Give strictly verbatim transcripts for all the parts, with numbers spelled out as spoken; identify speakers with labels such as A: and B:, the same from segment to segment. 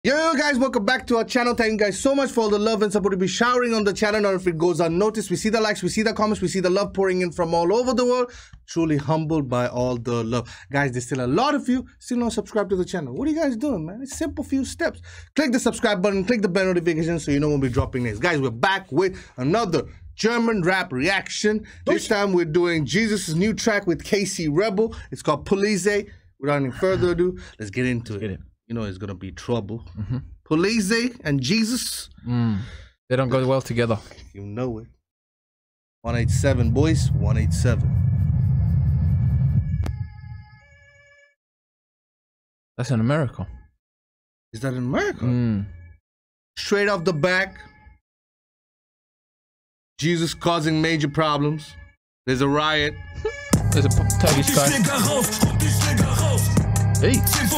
A: Yo guys, welcome back to our channel. Thank you guys so much for all the love and support to be showering on the channel. Now if it goes unnoticed, we see the likes, we see the comments, we see the love pouring in from all over the world. Truly humbled by all the love. Guys, there's still a lot of you still not subscribed to the channel. What are you guys doing, man? It's simple few steps. Click the subscribe button, click the bell notification so you know when we're dropping next. Guys, we're back with another German rap reaction. This time we're doing G Z U Z's new track with K C Rebell. It's called Polizei. Without any further ado, let's get into it. You know it's gonna be trouble. Mm-hmm. Polizei and G Z U Z.
B: Mm. They don't go well together.
A: You know it. one eighty-seven, boys. one eighty-seven.
B: That's in America.
A: Is that in America?
B: Mm.
A: Straight off the back, G Z U Z causing major problems. There's a riot.
B: There's a Turkish guy. Hey.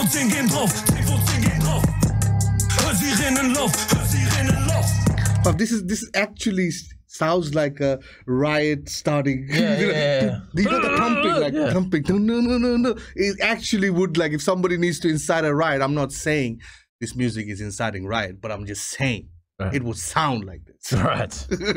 A: But this is this actually sounds like a riot starting.
B: Yeah, yeah, yeah.
A: You know the thumping, like yeah. thumping. No, no, no, no. It actually would, like, if somebody needs to incite a riot. I'm not saying this music is inciting riot, but I'm just saying right. It would sound like this.
B: Right.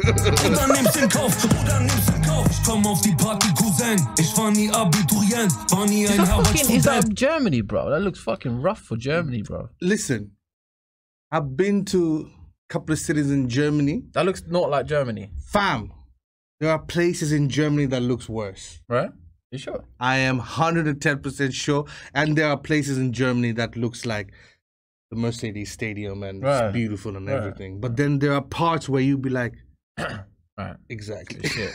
B: Is that Germany, bro? That looks fucking rough for Germany, bro.
A: Listen, I've been to a couple of cities in Germany.
B: That looks not like Germany.
A: Fam, there are places in Germany that looks worse.
B: Right? You sure?
A: I am one hundred ten percent sure. And there are places in Germany that looks like the Mercedes Stadium and right. It's beautiful and right. everything. But then there are parts where you be like,
B: right.
A: Exactly.
B: Shit.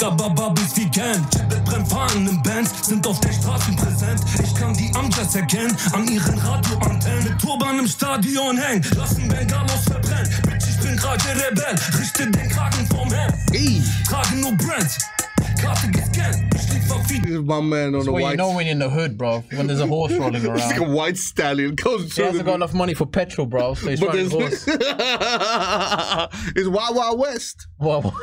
A: This is my man on
B: That's
A: the white.
B: You know when you're in the hood, bro. When there's a horse rolling around.
A: It's like a white stallion goes.
B: He hasn't got enough money for petrol, bro. So he's riding the horse.
A: It's Wild Wild West.
B: Wow.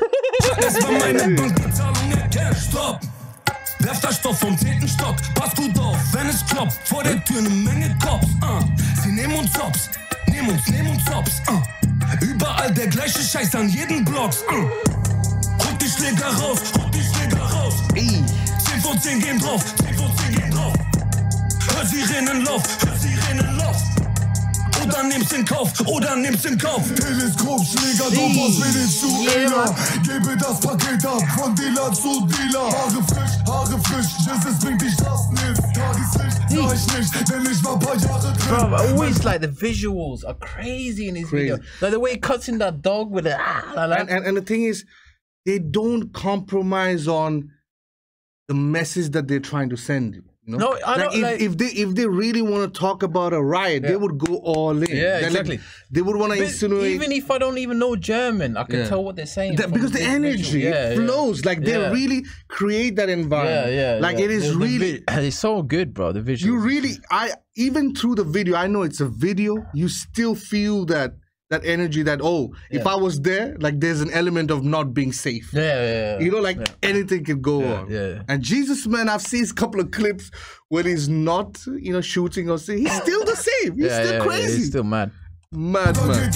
C: Stopp! Werft das Stoff vom zehnten Stock. Pass gut auf, wenn es klopft. Vor der Tür eine Menge Cops. Uh. Sie nehmen uns Hops. Nehmen uns, nehmen uns Hops. Uh. Überall der gleiche Scheiß an jeden Block. Uh. Holt die Schläger raus, holt die Schläger raus. zehn von zehn gehen drauf, zehn von zehn gehen drauf. Hör Sirenenlauf, hör Sirenenlauf. Oder nimm's in Kauf, oder nimm's in Kauf. Teleskopschläger, drauf aus Venezuela. Gebe das Paket ab, von Dealer zu Dealer. Haare frisch, Haare frisch, G Z U Z bringt die Straßen ins Tageslicht. Sah ich nicht, denn ich war ein paar Jahre drin.
B: Bro, I always like the visuals are crazy in his
A: crazy.
B: video. Like the way he cuts in that dog with the ah, like
A: and, and, and the thing is, they don't compromise on the message that they're trying to send you. You know?
B: No, I
A: like
B: don't,
A: if,
B: like,
A: if they if they really want to talk about a riot, yeah. they would go all in.
B: Yeah,
A: They're
B: exactly.
A: Like, they would want to insinuate.
B: Even if I don't even know German, I can yeah. tell what they're saying.
A: That, because the energy
B: yeah,
A: flows.
B: Yeah.
A: Like they
B: yeah.
A: really create that environment.
B: Yeah, yeah.
A: Like
B: yeah.
A: it is
B: the, the
A: really.
B: It's so good, bro. The visuals.
A: You really, I even through the video, I know it's a video. You still feel that. That energy that, oh, yeah. if I was there, like there's an element of not being safe.
B: Yeah, yeah, yeah.
A: You know, like
B: yeah.
A: anything could go
B: yeah,
A: on.
B: Yeah, yeah.
A: And G Z U Z, man, I've seen a couple of clips where he's not, you know, shooting or saying, he's still the same. He's
B: yeah,
A: still
B: yeah,
A: crazy.
B: Yeah, he's still mad.
A: Mad, man.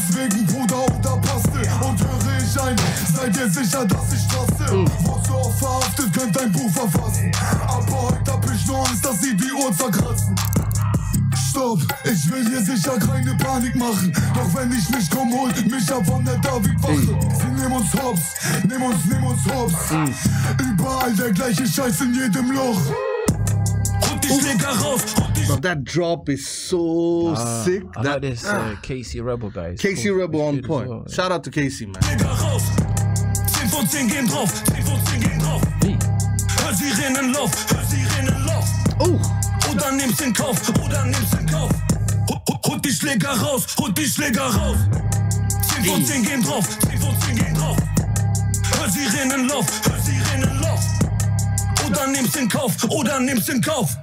C: Stopp, ich will hier sicher keine Panik machen. Doch wenn ich mich komm, holt mich ab von der David-Wache. Sie nehmen uns Hops, nehmen uns, nehmen uns Hops. Mm. Überall der gleiche Scheiß in jedem Loch. Holt die Schläger raus, holt die
A: Schläger. That drop is so uh, sick.
B: I
A: that,
B: like this uh, K C Rebell guy.
A: K C
B: cool.
A: Rebell on point. Well, yeah. Shout out to K C, man.
C: Schläger raus. zehn von zehn gehen drauf, zehn von zehn gehen drauf. Hör Sirenenlauf, hör Sirenenlauf.
A: Oh.
C: Oder nimm's in Kauf, oder nimm's in Kauf. Holt die Schläger raus, holt die Schläger raus. zehn von zehn gehen drauf, zehn von zehn gehen drauf. Hör Sirenenlauf, hör Sirenenlauf. Oder nimm's in Kauf, oder nimm's in Kauf.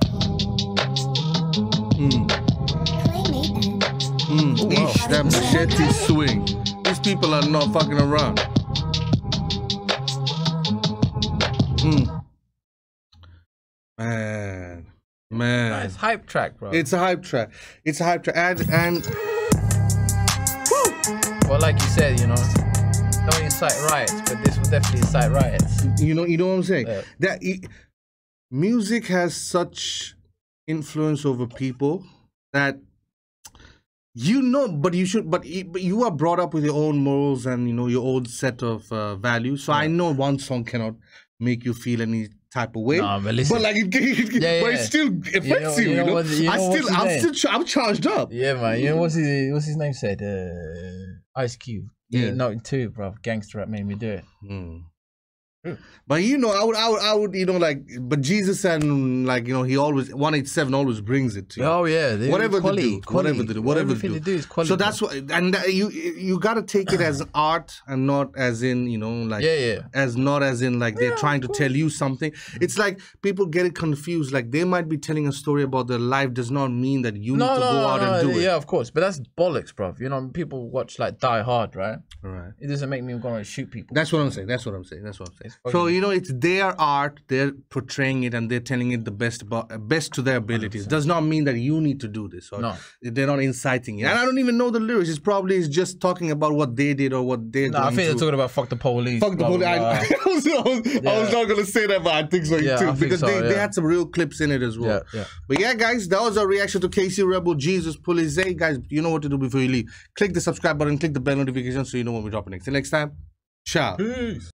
A: Mm. Mm. Oh, wow. Eesh, that machete swing. These people are not fucking around. Mm. Man. Man.
B: Nice hype track, bro.
A: It's a hype track. It's a hype track. And and
B: Well, like you said, you know, don't incite riots, but this will definitely incite riots.
A: You know, you know what I'm saying?
B: Yeah.
A: That it, music has such influence over people that you know, but you should, but you, but you are brought up with your own morals and you know your own set of uh, values. So yeah. I know one song cannot make you feel any type of way.
B: No, but listen,
A: but like it, it, it
B: yeah,
A: but
B: yeah.
A: it still affects you. You know, you know, you know? What, you know I still, I'm
B: name?
A: still, ch I'm charged up.
B: Yeah, man. You know what's his, what's his name said? Uh, Ice Cube. Yeah, nothing too, bro. Gangster rap made me do it. Mm.
A: But you know, I would, I would, I would, you know, like, but Jesus and like, you know, he always one eighty-seven always brings it to you.
B: Oh yeah,
A: whatever
B: quality,
A: they do,
B: quality.
A: whatever they do, whatever they do.
B: They do is quality.
A: So that's what, and that, you you gotta take it as art and not as in, you know, like,
B: yeah, yeah,
A: as not as in like they're yeah, trying to tell you something. It's like people get it confused. Like they might be telling a story about their life, does not mean that you
B: no,
A: need to
B: no,
A: go
B: no,
A: out
B: no,
A: and do
B: yeah,
A: it.
B: Yeah, of course, but that's bollocks, bro. You know, people watch like Die Hard, right?
A: Right.
B: It doesn't make me go and shoot people.
A: That's what I'm saying. That's what I'm saying. That's what I'm saying. So you know, it's their art, they're portraying it and they're telling it the best about best to their abilities. Does not mean that you need to do this or
B: no.
A: they're not inciting it. And I don't even know the lyrics. It's probably it's just talking about what they did or what they're
B: no,
A: going
B: I think
A: through.
B: they're talking about fuck the police.
A: Fuck the police. I, I, was, I, was, yeah. I was not going to say that, but I think so
B: yeah,
A: too.
B: I
A: because
B: so,
A: they,
B: yeah.
A: they had some real clips in it as well.
B: Yeah, yeah.
A: But yeah, guys, that was our reaction to K C Rebell, Jesus, Polizei. Guys, you know what to do before you leave. Click the subscribe button, click the bell notification so you know when we drop it next. Till next time, ciao.
B: Peace.